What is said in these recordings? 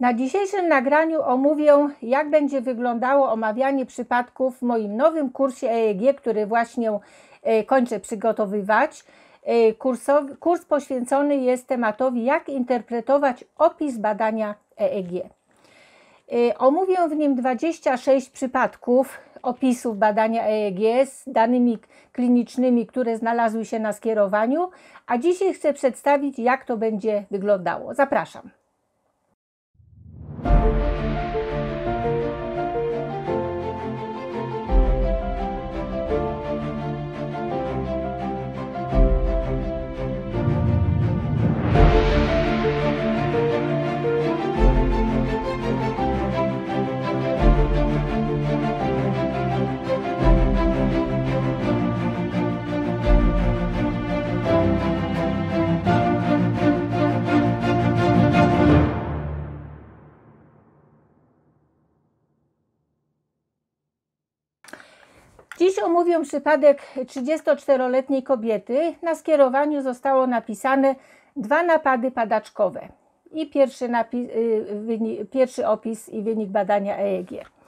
Na dzisiejszym nagraniu omówię, jak będzie wyglądało omawianie przypadków w moim nowym kursie EEG, który właśnie kończę przygotowywać. Kurs poświęcony jest tematowi, jak interpretować opis badania EEG. Omówię w nim 26 przypadków opisów badania EEG z danymi klinicznymi, które znalazły się na skierowaniu, a dzisiaj chcę przedstawić, jak to będzie wyglądało. Zapraszam. Dziś omówię przypadek 34-letniej kobiety. Na skierowaniu zostało napisane 2 napady padaczkowe i pierwszy opis i wynik badania EEG.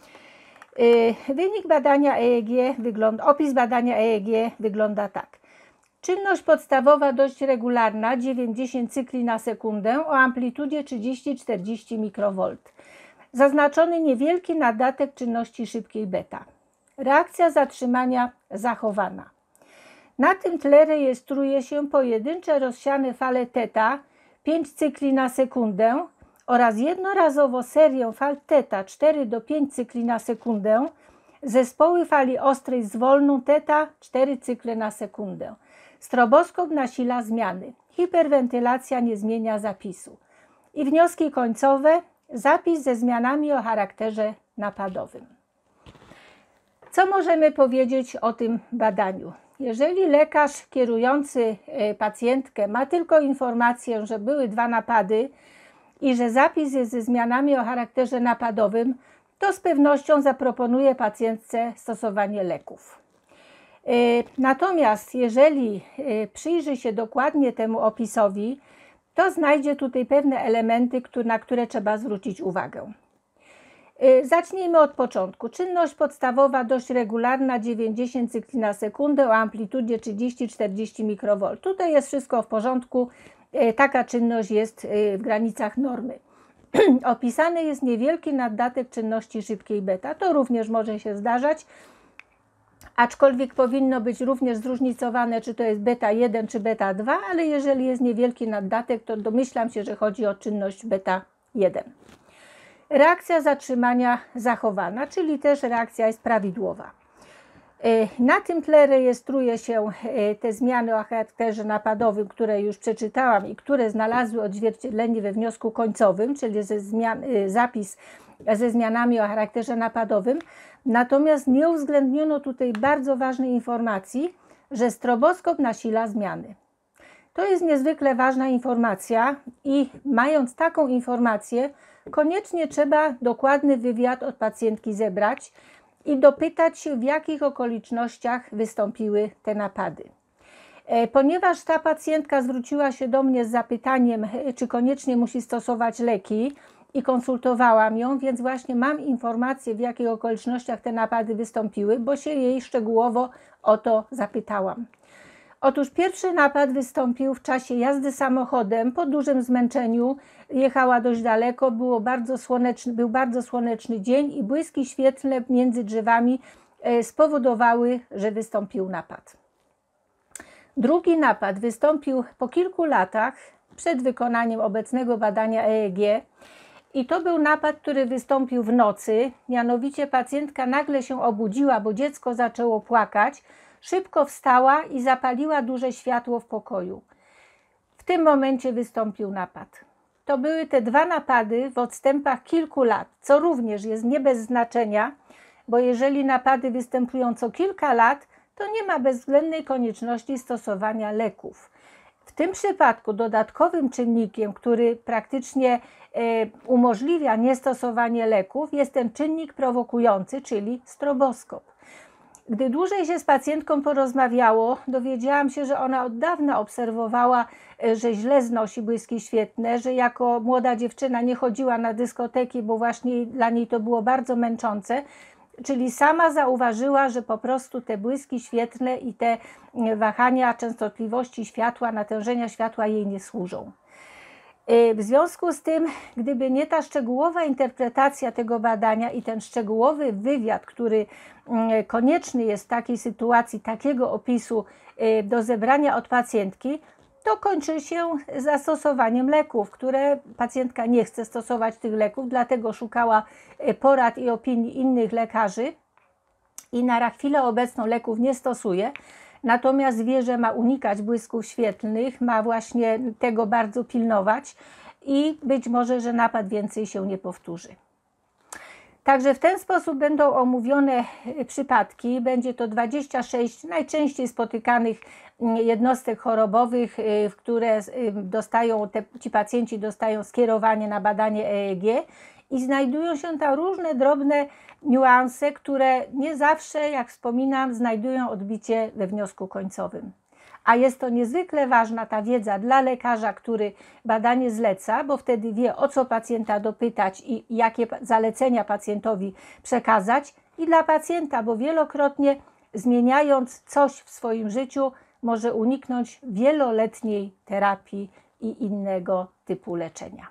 Wynik badania EEG opis badania EEG wygląda tak. Czynność podstawowa dość regularna, 9-10 cykli na sekundę o amplitudzie 30-40 mikrowolt. Zaznaczony niewielki nadatek czynności szybkiej beta. Reakcja zatrzymania zachowana. Na tym tle rejestruje się pojedyncze rozsiane fale θ 5 cykli na sekundę oraz jednorazowo serię fal θ 4 do 5 cykli na sekundę, zespoły fali ostrej z wolną θ 4 cykle na sekundę. Stroboskop nasila zmiany. Hiperwentylacja nie zmienia zapisu. I wnioski końcowe. Zapis ze zmianami o charakterze napadowym. Co możemy powiedzieć o tym badaniu? Jeżeli lekarz kierujący pacjentkę ma tylko informację, że były 2 napady i że zapis jest ze zmianami o charakterze napadowym, to z pewnością zaproponuje pacjentce stosowanie leków. Natomiast jeżeli przyjrzy się dokładnie temu opisowi, to znajdzie tutaj pewne elementy, na które trzeba zwrócić uwagę. Zacznijmy od początku. Czynność podstawowa dość regularna, 9-10 cykli na sekundę o amplitudzie 30-40 mikrowolt. Tutaj jest wszystko w porządku, taka czynność jest w granicach normy. Opisany jest niewielki nadatek czynności szybkiej beta. To również może się zdarzać, aczkolwiek powinno być również zróżnicowane, czy to jest beta 1 czy beta 2, ale jeżeli jest niewielki nadatek, to domyślam się, że chodzi o czynność beta 1. Reakcja zatrzymania zachowana, czyli też reakcja jest prawidłowa. Na tym tle rejestruje się te zmiany o charakterze napadowym, które już przeczytałam i które znalazły odzwierciedlenie we wniosku końcowym, czyli zapis ze zmianami o charakterze napadowym. Natomiast nie uwzględniono tutaj bardzo ważnej informacji, że stroboskop nasila zmiany. To jest niezwykle ważna informacja i mając taką informację, koniecznie trzeba dokładny wywiad od pacjentki zebrać i dopytać się, w jakich okolicznościach wystąpiły te napady. Ponieważ ta pacjentka zwróciła się do mnie z zapytaniem, czy koniecznie musi stosować leki i konsultowałam ją, więc właśnie mam informację, w jakich okolicznościach te napady wystąpiły, bo się jej szczegółowo o to zapytałam. Otóż pierwszy napad wystąpił w czasie jazdy samochodem po dużym zmęczeniu. Jechała dość daleko, był bardzo słoneczny dzień i błyski świetlne między drzewami spowodowały, że wystąpił napad. Drugi napad wystąpił po kilku latach przed wykonaniem obecnego badania EEG i to był napad, który wystąpił w nocy. Mianowicie pacjentka nagle się obudziła, bo dziecko zaczęło płakać. Szybko wstała i zapaliła duże światło w pokoju. W tym momencie wystąpił napad. To były te 2 napady w odstępach kilku lat, co również jest nie bez znaczenia, bo jeżeli napady występują co kilka lat, to nie ma bezwzględnej konieczności stosowania leków. W tym przypadku dodatkowym czynnikiem, który praktycznie umożliwia niestosowanie leków, jest ten czynnik prowokujący, czyli stroboskop. Gdy dłużej się z pacjentką porozmawiało, dowiedziałam się, że ona od dawna obserwowała, że źle znosi błyski świetlne, że jako młoda dziewczyna nie chodziła na dyskoteki, bo właśnie dla niej to było bardzo męczące. Czyli sama zauważyła, że po prostu te błyski świetlne i te wahania częstotliwości światła, natężenia światła jej nie służą. W związku z tym, gdyby nie ta szczegółowa interpretacja tego badania i ten szczegółowy wywiad, który konieczny jest w takiej sytuacji, takiego opisu do zebrania od pacjentki, to kończy się zastosowaniem leków, które pacjentka nie chce stosować tych leków, dlatego szukała porad i opinii innych lekarzy i na chwilę obecną leków nie stosuje. Natomiast wie, że ma unikać błysków świetlnych, ma właśnie tego bardzo pilnować i być może, że napad więcej się nie powtórzy. Także w ten sposób będą omówione przypadki. Będzie to 26 najczęściej spotykanych jednostek chorobowych, w które ci pacjenci dostają skierowanie na badanie EEG i znajdują się tam różne drobne niuanse, które nie zawsze, jak wspominam, znajdują odbicie we wniosku końcowym. A jest to niezwykle ważna ta wiedza dla lekarza, który badanie zleca, bo wtedy wie, o co pacjenta dopytać i jakie zalecenia pacjentowi przekazać, i dla pacjenta, bo wielokrotnie zmieniając coś w swoim życiu może uniknąć wieloletniej terapii i innego typu leczenia.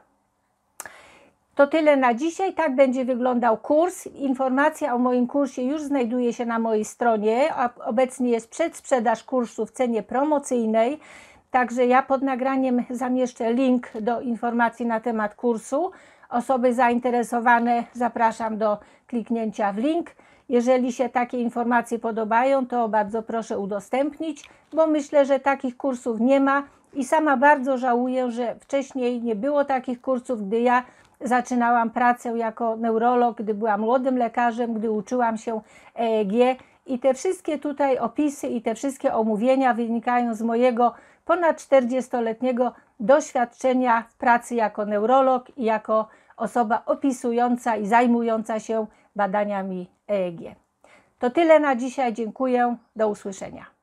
To tyle na dzisiaj. Tak będzie wyglądał kurs. Informacja o moim kursie już znajduje się na mojej stronie. Obecnie jest przedsprzedaż kursu w cenie promocyjnej. Także ja pod nagraniem zamieszczę link do informacji na temat kursu. Osoby zainteresowane zapraszam do kliknięcia w link. Jeżeli się takie informacje podobają, to bardzo proszę udostępnić, bo myślę, że takich kursów nie ma i sama bardzo żałuję, że wcześniej nie było takich kursów, gdy ja zaczynałam pracę jako neurolog, gdy byłam młodym lekarzem, gdy uczyłam się EEG i te wszystkie tutaj opisy i te wszystkie omówienia wynikają z mojego ponad 40-letniego doświadczenia w pracy jako neurolog i jako osoba opisująca i zajmująca się badaniami EEG. To tyle na dzisiaj. Dziękuję. Do usłyszenia.